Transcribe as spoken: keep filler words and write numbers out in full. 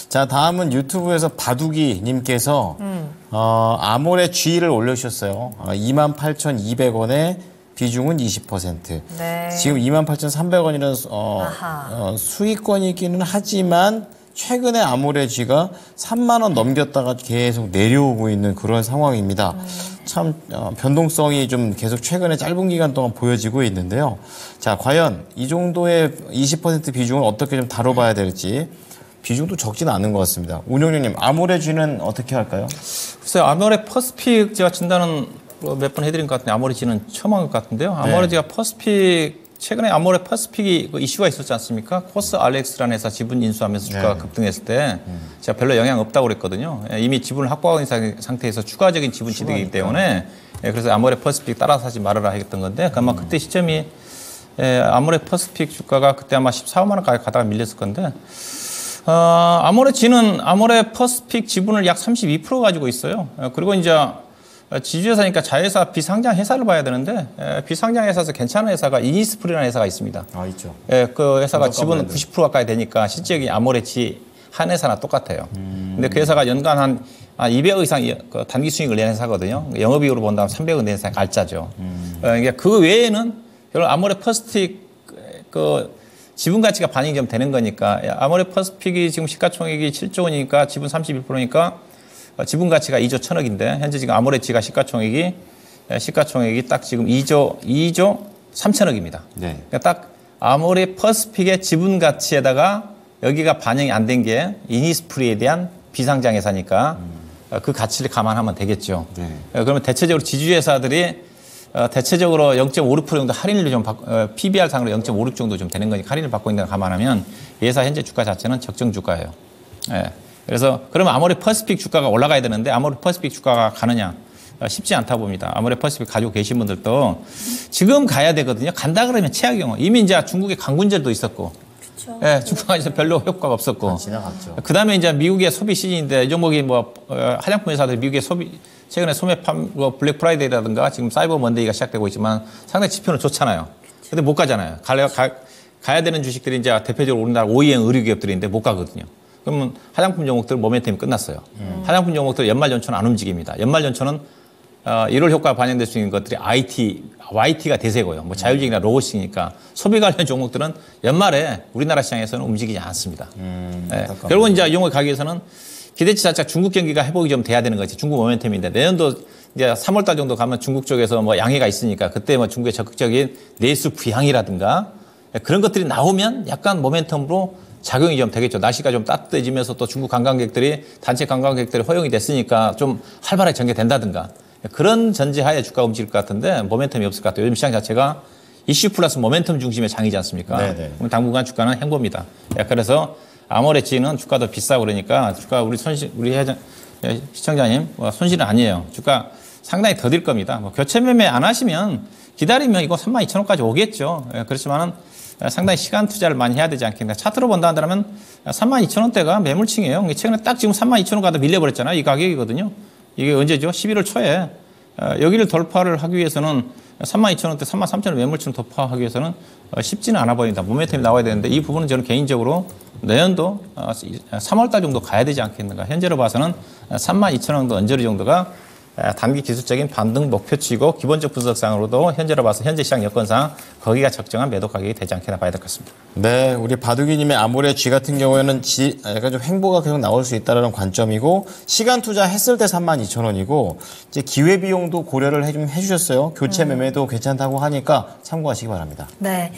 자, 다음은 유튜브에서 바두기님께서 음. 어, 아모레 G를 올려주셨어요. 어, 이만 팔천이백 원에 비중은 이십 퍼센트. 네. 지금 이만 팔천삼백 원이라는 어, 어, 수익권이기는 하지만 최근에 아모레 G가 삼만 원 넘겼다가 계속 내려오고 있는 그런 상황입니다. 음. 참 어, 변동성이 좀 계속 최근에 짧은 기간 동안 보여지고 있는데요. 자, 과연 이 정도의 이십 퍼센트 비중을 어떻게 좀 다뤄봐야 될지 비중도 적지는 않은 것 같습니다. 운용님, 아모레 G는 어떻게 할까요? 글쎄요, 아모레 퍼스픽 제가 진단은 몇 번 해드린 것 같은데 아모레 G는 처음 한 것 같은데요. 아모레 G가 네. 퍼스픽 최근에 아모레 퍼스픽이 그 이슈가 있었지 않습니까? 코스 알엑스라는 회사 지분 인수하면서 주가가 네. 급등했을 때 음. 제가 별로 영향 없다고 그랬거든요. 이미 지분을 확보한 상태에서 추가적인 지분 취득이기 때문에 그래서 아모레 퍼스픽 따라서 하지 말아라 했던 건데 아마 음. 그때 시점이 아모레 퍼스픽 주가가 그때 아마 십사만 원까지 가다가 밀렸을 건데 어, 아모레 G는 아모레 퍼스픽 지분을 약 삼십이 퍼센트 가지고 있어요. 그리고 이제 지주회사니까 자회사 비상장 회사를 봐야 되는데 에, 비상장 회사에서 괜찮은 회사가 이니스프리라는 회사가 있습니다. 아, 있죠. 에, 그 회사가 지분 구십 퍼센트 가까이 되니까 실적이 아모레 G 한 회사나 똑같아요. 음. 근데 그 회사가 연간 한, 한 이백억 이상 그 단기 수익을 내는 회사거든요. 영업이익으로 본다면 삼백억 내는 회사 갈자죠. 음. 어, 그러니까 그 외에는 결국 아모레 퍼스픽 그 지분 가치가 반영이 좀 되는 거니까 아모레 퍼스픽이 지금 시가총액이 칠조 원이니까 지분 삼십일 퍼센트니까 지분 가치가 이조 천억인데 현재 지금 아모레 G가 시가총액이 시가총액이 딱 지금 이조 이조 삼천억입니다. 네. 그러니까 딱 아모레 퍼스픽의 지분 가치에다가 여기가 반영이 안 된 게 이니스프리에 대한 비상장 회사니까 음. 그 가치를 감안하면 되겠죠. 네. 그러면 대체적으로 지주회사들이 대체적으로 영 점 오육 퍼센트 정도 할인을 좀 피비알 상으로 영 점 오육 정도 좀 되는 거니까 할인을 받고 있는 걸 감안하면 이 회사 현재 주가 자체는 적정 주가예요. 예. 그래서 그러면 아모레 퍼스픽 주가가 올라가야 되는데 아모레 퍼스픽 주가가 가느냐 쉽지 않다 봅니다. 아모레 퍼스픽 가지고 계신 분들도 지금 가야 되거든요. 간다 그러면 최악의 경우 이미 이제 중국에 강군절도 있었고, 그쵸. 예, 중국에서 별로 효과가 없었고, 지나갔죠. 그 다음에 이제 미국의 소비 시즌인데 이 종목이 뭐 화장품 회사들 미국의 소비 최근에 소매판 뭐 블랙 프라이데이라든가 지금 사이버 먼데이가 시작되고 있지만 상당히 지표는 좋잖아요. 근데 못 가잖아요. 가, 가, 가야 되는 주식들이 이제 대표적으로 우리나라 오이엠 의류 기업들인데 못 가거든요. 그러면 화장품 종목들 모멘텀이 끝났어요. 음. 화장품 종목들 연말 연초는 안 움직입니다. 연말 연초는 어, 일월 효과가 반영될 수 있는 것들이 아이티, 와이티가 대세고요. 뭐 자율주행이나 로봇이니까 소비 관련 종목들은 연말에 우리나라 시장에서는 움직이지 않습니다. 음, 네. 결국은 이제 이 종목 가기 위해서는 기대치 자체가 중국 경기가 회복이 좀 돼야 되는 거지. 중국 모멘텀인데 내년도 이제 삼월 달 정도 가면 중국 쪽에서 뭐 양해가 있으니까 그때 뭐 중국의 적극적인 내수 부양이라든가 그런 것들이 나오면 약간 모멘텀으로 작용이 좀 되겠죠. 날씨가 좀 따뜻해지면서 또 중국 관광객들이 단체 관광객들이 허용이 됐으니까 좀 활발하게 전개된다든가 그런 전제하에 주가가 움직일 것 같은데 모멘텀이 없을 것 같아요. 요즘 시장 자체가 이슈 플러스 모멘텀 중심의 장이지 않습니까? 네네. 그럼 당분간 주가는 행보입니다. 그래서 아모레 G는 주가도 비싸고 그러니까 주가 우리 손실 우리 회장, 시청자님 뭐 손실은 아니에요. 주가 상당히 더딜 겁니다. 뭐 교체 매매 안 하시면 기다리면 이거 삼만 이천 원까지 오겠죠. 그렇지만은 상당히 시간 투자를 많이 해야 되지 않겠나. 차트로 본다 한다면 삼만 이천 원대가 매물층이에요. 최근에 딱 지금 삼만 이천 원 가도 밀려버렸잖아요. 이 가격이거든요. 이게 언제죠? 십일월 초에 여기를 돌파를 하기 위해서는 삼만 이천 원대, 삼만 삼천 원 매물층 돌파하기 위해서는 쉽지는 않아 보인다. 모멘텀이 나와야 되는데 이 부분은 저는 개인적으로 내년도 삼월 달 정도 가야 되지 않겠는가. 현재로 봐서는 삼만 이천 원 정도 언저리 정도가 단기 기술적인 반등 목표치고 기본적 분석상으로도 현재로 봐서 현재 시장 여건상 거기가 적정한 매도 가격이 되지 않겠나 봐야 될 것 같습니다. 네, 우리 바두기님의 아모레 G 같은 경우에는 지, 약간 좀 횡보가 계속 나올 수 있다는 관점이고 시간 투자했을 때 삼만 이천 원이고 이제 기회 비용도 고려를 해, 좀 해주셨어요. 교체 매매도 음. 괜찮다고 하니까 참고하시기 바랍니다. 네.